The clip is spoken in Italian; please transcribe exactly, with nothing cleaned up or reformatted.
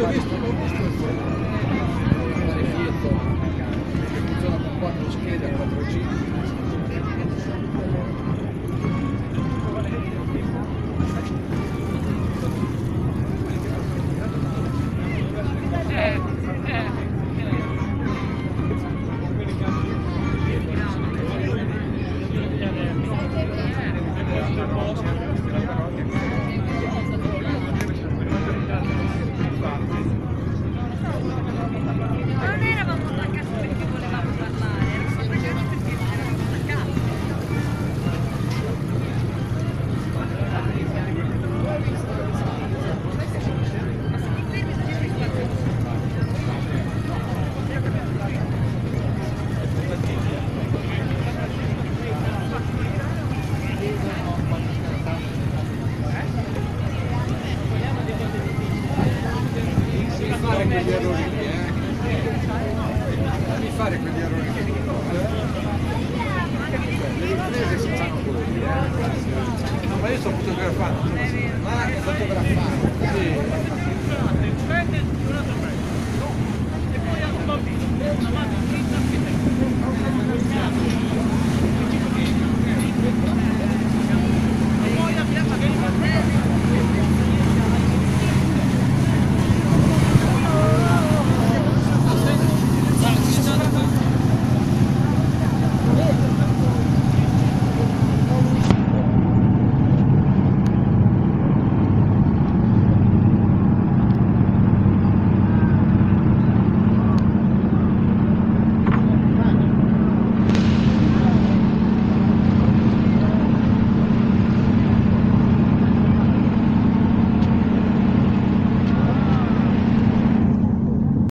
visto, l'ho visto il Fiat che funziona con quattro schede a quattro G. Non eravamo attaccati perché volevamo parlare, eravamo attaccati perché eravamo attaccati. Ma se ti fermi non c'è spazio. Fare quegli errori lì, eh? Devi fare quegli errori lì. Le riprese si fanno così, eh? No, ma io sto fotografando. Ma che fotografando?